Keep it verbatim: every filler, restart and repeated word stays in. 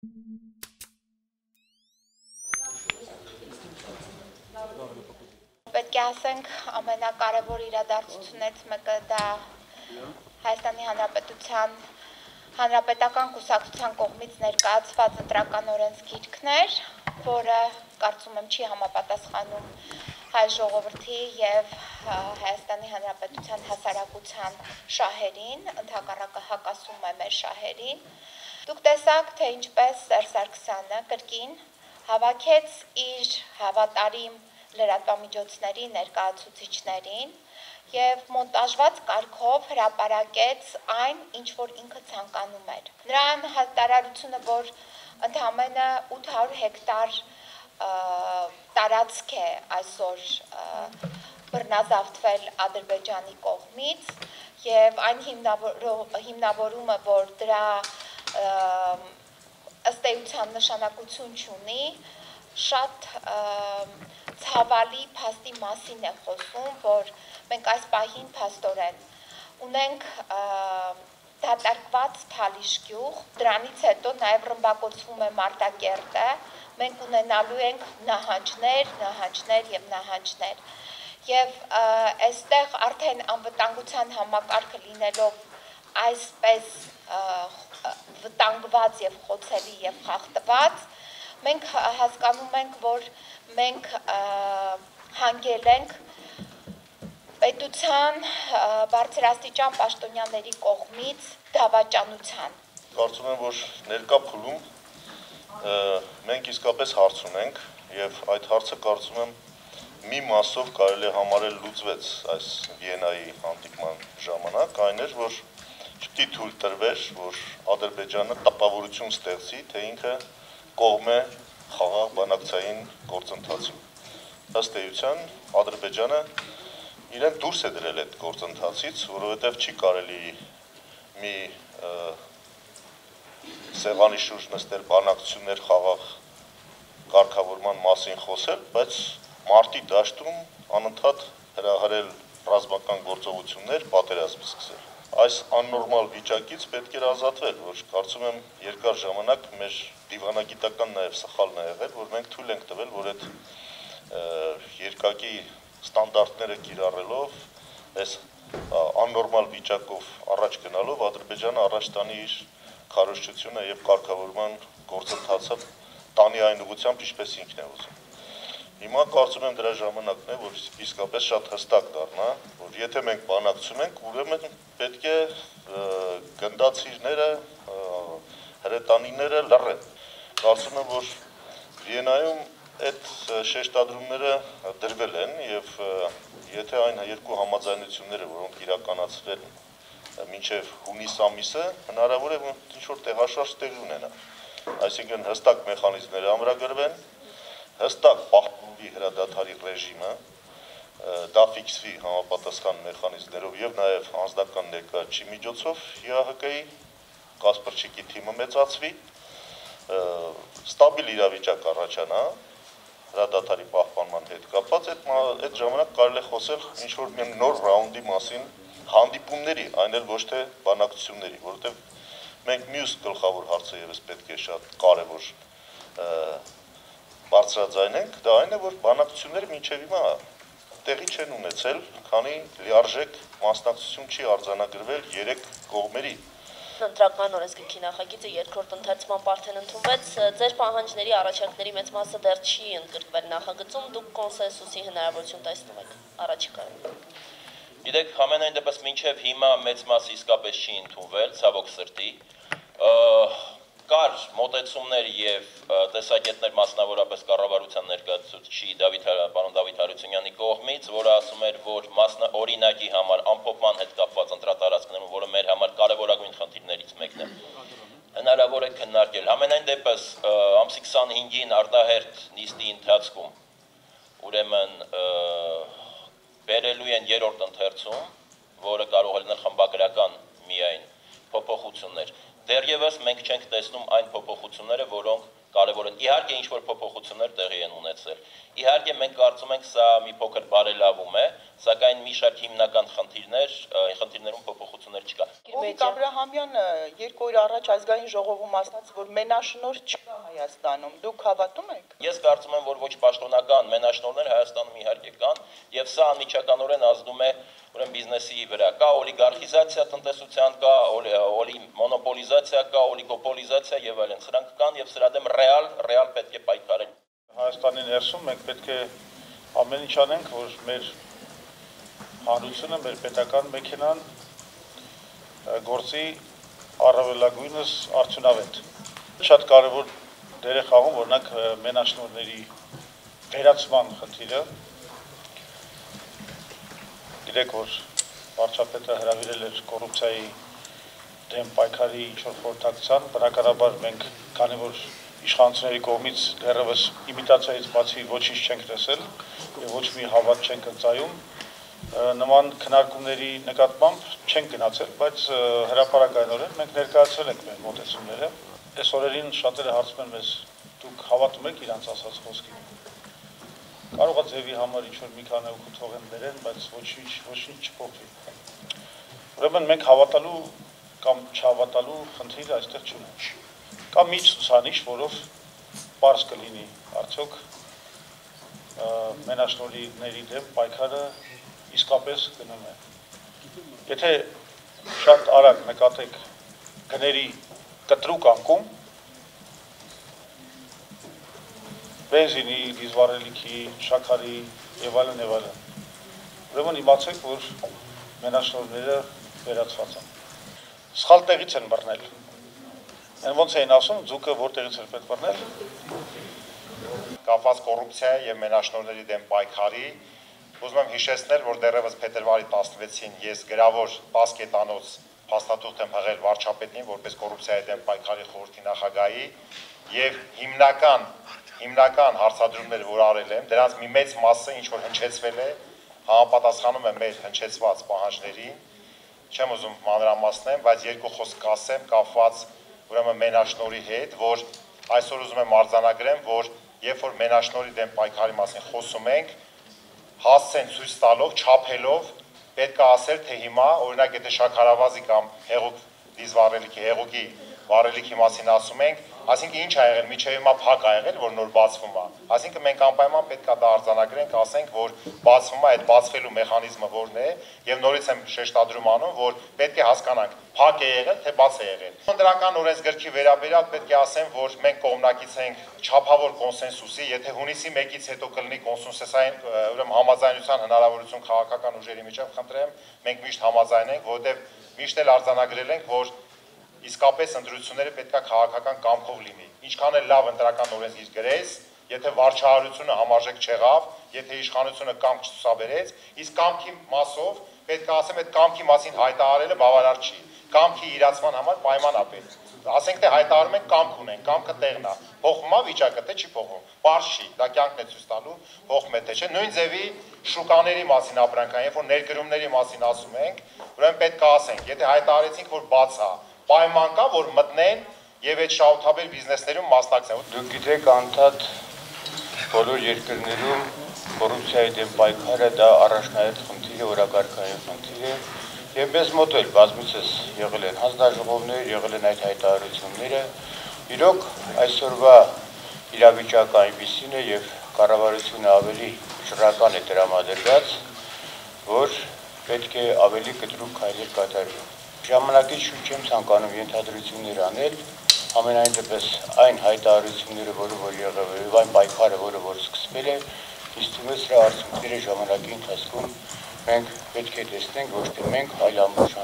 Պետք է ասենք ամենակարևոր իրադարձություններից մեկը դա Հայաստանի Հանրապետության Հանրապետական կուսակցության կողմից ներկայացված ընտրական օրենսգիրքն էր, որը կարծում եմ չի համապատասխանում հայ ժողովրդի եւ Հայաստանի Հանրապետության հասարակության շահերին, ընդհակառակը հակասում է մեր շահերին։ Դուք տեսաք, թե ինչպես Սերժ Սարգսյանը կրկին հավաքեց իր հավատարիմ լրատվամիջոցների ներկայացուցիչներին եւ մոնտաժված կարգով հրապարակեց այն, ինչ որ ինքը ցանկանում էր։ Նրան հայտարարությունը, որ ընդամենը ութ հարյուր հեկտար տարածք է այսօր բռնազավթվել Ադրբեջանի կողմից եւ այն հիմնավորումը, որ դրա ըստ էության նշանակություն չունի, շատ ցավալի փաստի մասին է խոսում, որ մենք այս պահին փաստորեն ունենք դատարկված Թալիշ գյուղ, դրանից հետո նաև ռմբակոծվում է Մարտակերտը, մենք ունենալու ենք նահանջներ, նահանջներ եւ նահանջներ։ Եվ այստեղ արդեն անվտանգության համակարգը լինելով այսպես վտանգված եւ խոցելի եւ խախտված, մենք հասկանում ենք, որ մենք հանգել ենք պետության բարձրաստիճան պաշտոնյաների կողմից դավաճանության։ Կարծում եմ, որ ներկա փուլում մենք իսկապես հարց ունենք եւ այդ հարցը կարծում եմ մի մասով կարելի է համարել լուծվեց այս Վիեննայի հանդիպման ժամանակ, այն էր, որ չպետք է թույլ տրվեր, որ Ադրբեջանը տպավորություն ստեղծի, թե ինքը կողմ է խաղաղ բանակցային գործընթացում։ Ըստ էության Ադրբեջանը իրեն դուրս է դրել այդ գործընթացից, որովհետև չի կարելի մի սեղանի շուրջ նստել բանակցություններ խաղաղ կարգավորման մասին խոսել, բայց մարտի դաշտում անընդհատ հրահարել ռազմական գործողություններ, պատերազմ սկսել։ Այս աննորմալ վիճակից պետք էր ազատվել, որ կարծում եմ երկար ժամանակ մեր դիվանագիտական նաև սխալն է եղել, որ մենք թույլ ենք տվել, որ այդ երկակի ստանդարտները կիրառելով, այս աննորմալ վիճակով առաջ գնալով Ադրբեջանը առաջ տանի իր քարոզչությունը եւ կարգավորման գործընթացը տանի այն ուղղությամբ, ինչպես ինքն է ուզում։ Հիմա կարծում եմ դրա ժամանակն է, որ իսկապես շատ հստակ դառնա, որ եթե մենք բանակցում ենք, ուրեմն պետք է գնդացիրները, հրետանիները լռեն։ Կարծում եմ, որ Վիեննայում այդ շեշտադրումները դրվել են եւ եթե այն երկու համաձայնությունները, որոնք իրականացվել մինչև հունիս ամիսը, հնարավոր է ինչ-որ տեղաշարժ տեղի ունենա։ Այսինքն հստակ մեխանիզմներ ամրագրվեն, հստակ պահպանվի հրադադարի ռեժիմը, դա ֆիքսվի համապատասխան մեխանիզմներով եւ նաեւ անձնական ներկայացուցիչի միջոցով ԵԱՀԿ-ի Կասպրչիկի թիմը մեծացվի, ստաբիլ իրավիճակ առաջանա հրադադարի պահպանման հետ կապված, այդ ժամանակ կարելի է խոսել ինչ-որ մի նոր ռաունդի մասին հանդիպումների, այն էլ ոչ թե բանակցությունների, որովհետեւ մենք մյուս գլխավոր հարցը եւս պետք է շատ կարեւոր բարձրաձայնենք, դա այն է, որ բանակցությունները մինչև հիմա տեղի չեն ունեցել, քանի լիարժեք մասնակցություն չի արձանագրվել երեք կողմերի։ Ընտրական օրենսգրքի նախագիծը երկրորդ ընթերցման արդեն ընդունվեց, ձեր պահանջների առաջարկների մեծ մասը դեռ չի ընդգրկվել նախագծում, դուք կոնսենսուսի հնարավորություն տեսնում եք առաջիկայում։ Գիտեք, ամենայն դեպս մինչև հիմա մեծ մասը իսկապես չի ընդունվել, ցավոք սրտի, կար մոտեցումներ եւ տեսակետներ մասնավորապես կառավարության ներկայացուցիչ Դավիթ պարոն Դավիթ Հարությունյանի կողմից, որը ասում էր, որ մասնա օրինակի համար ամփոփման հետ կապված ընտրատարածքներում, որը մեր համար կարևորագույն խնդիրներից մեկն է, հնարավոր է քննարկել։ Ամենայն դեպս ամսի քսանհինգին արտահերթ նիստի ընթացքում, ուրեմն բերելու են երրորդ ընթերցում, որը կարող է լինել խմբագրական միայն փոփոխություններ։ Դեռևս մենք չենք տեսնում այն փոփոխությունները, որոնք կարևոր են։ Իհարկե ինչ-որ փոփոխություններ տեղի են ունեցել։ Իհարկե մենք կարծում ենք սա մի փոքր բարելավում է, սակայն մի շարք հիմնական խնդիրներ, խնդիրներում փոփոխություններ չկա։ Գովիկ Աբրահամյանը Հակոբյան երկու օր առաջ ազգային ժողովում ասաց, որ մենաշնորհ չկա Հայաստանում։ Դուք հավատում եք։ Ես կարծում եմ, որ ոչ պաշտոնական մենաշնորհներ Հայաստանում իհարկե կան, եւ սա անմիջականորեն ազդում է ուրեմն բիզնեսի վրա։ Կա օլիգարխիզացիա տնտեսության, կա օլի մոնոպոլիզացիա, կա օլիգոպոլիզացիա եւ այլն։ Սրանք կան եւ սրա դեմ ռեալ, ռեալ պետք է պայքարել։ Հայաստանի ներսում մենք պետք է ամեն ինչ անենք, որ մեր հանրությունը, մեր պետական մեքենան գործի առավելագույնս արդյունավետ։ Շատ կարևոր դեր է խաղում օրինակ մենաշնորհների վերացման խնդիրը։ Գիտեք, որ վարչապետը հրավիրել էր կոռուպցիայի դեմ պայքարի ինչ-որ խորհրդակցության, բնականաբար մենք, քանի որ իշխանությունների կողմից դեռևս իմիտացիայից բացի ոչինչ չենք տեսել եւ ոչ մի հավատ չենք ընծայում, նման քննարկումների նկատմամբ չենք գնացել, բայց հրապարակայնորեն մենք ներկայացրել ենք մեր մոտեցումները։ Այս օրերին շատերը հարցնում են մեզ, դուք հավատում եք իրանց ասած խոսքին։ Կարող է ձևի համար ինչ-որ մի քանի օգուտ թողեն դերեն, բայց ոչինչ, ոչինչ չփոխվի։ Ուրեմն մենք հավատալու կամ չհավատալու խնդիր այստեղ չունենք։ Կա մի ցուցանիշ, որով պարզ կլինի արդյոք մենաշնորհների դեմ պայքարը իսկապես գնում է։ Եթե շատ արագ նկատեք գների կտրուկ անկում, բենզինի, դիզվառելիքի, շաքարի եւ այլն եւ այլն, ուրեմն իմացեք, որ մենաշնորհները վերացված են։ Սխալ տեղից են բռնել։ Են ոնց էին ասում, ձուկը որտեղից էր պետք բռնել։ Կապված կոռուպցիայի եւ մենաշնորհների դեմ պայքարի ուզում եմ հիշեցնել, որ դեռևս փետրվարի տասնվեցին ես գրավոր տասը կետանոց փաստաթուղթ եմ հղել վարչապետին որպես կոռուպցիայի դեմ պայքարի խորհրդի նախագահի եւ հիմնական հիմնական հարցադրումները, որ արել եմ, դրանց մի մեծ մասը ինչ որ հնչեցվել է, համապատասխանում է մեր հնչեցված պահանջներին։ Չեմ ուզում մանրամասնեմ, բայց երկու խոսք կասեմ կապված ուրեմն մենաշնորհի հետ, որ այսօր ուզում եմ արձանագրեմ, որ երբ որ մենաշնորհի դեմ պայքարի մասին խոսում ենք, հասցեն ցույց տալով, չափելով, պետք է ասել, թե հիմա, օրինակ, եթե շաքարավազի կամ հեղուկ դիզվառելիքի, հեղուկի վառելիքի մասին ասում ենք, այսինքն ինչ ա եղել, միջև հիմա փակ ա եղել, որ նոր բացվում է։ Այսինքն մենք անպայման պետք է դա արձանագրենք, ասենք, որ բացվում է, այդ բացվելու մեխանիզմը որն է, եւ նորից եմ շեշտադրում անում, որ պետք է հասկանանք, փակ է եղել, թե բաց է եղել։ Դրական օրենսգրքի վերաբերյալ պետք է ասեմ, որ մենք կողմնակից ենք չափավոր կոնսենսուսի, եթե հունիսի մեկից հետո կլինի կոնսենսուսային, ուրեմն համաձայնության հնարավորություն քաղաքական ուժերի միջև, խնդրեմ, մենք միշտ համաձայն ենք, որովհետեւ միշտ էլ արձանագրել ենք, որ իսկապես ընտրությունները պետք է քաղաքական կամքով լինի։ Ինչքան էլ լավ ընտրական օրենսգիր գրես, եթե վարչահարությունը համարժեք չեղավ, եթե իշխանությունը կամք չցուցաբերեց, իսկ կամքի մասով պետք է ասեմ, այդ կամքի մասին հայտարարելը բավարար չի։ Կամքի իրացման համար պայման է պետք։ Ասենք թե հայտարարում ենք կամք ունենք, կամքը տեղն է։ Փոխվում է վիճակը, թե չի փոխվում։ Պարզ չի, դա կյանքն է ցույց տալու, փոխվում է թե չէ։ Նույն ձևի շուկաների մասին ապրանքային, երբ որ ներկրումների մասին ասում ենք, ուրեմն պետք է ասենք, եթե հայտարարեցինք, որ բաց է, պայման կա, որ մտնեն եւ այդ շահութաբեր բիզնեսներում մասնակցեն։ Դուք գիտեք, անդադ բոլոր երկրներում կոռուպցիայի դեմ պայքարը դա առաջնահերթ խնդիր է, օրակարգային խնդիր է, եւ մեզ մոտ էլ բազմիցս եղել են հանձնաժողովներ, եղել են այդ հայտարարությունները։ Իրոք այսօրվա իրավիճակը այնպիսին է եւ կառավարությունը ավելի շռական է տրամադրված, որ պետք է ավելի կտրուկ քայլեր կատարվի։ Ժամանակից շուտ չեմ ցանկանում ենթադրություններ անել, ամենայն դեպս այն հայտարարությունները, որը որ եղավ եւ այն պայքարը, որը որ սկսվել է, ինձ թվում է սրա արդյունքները ժամանակի ընթացքում մենք պետք է տեսնենք ոչ թե մենք, այլ ամբողջ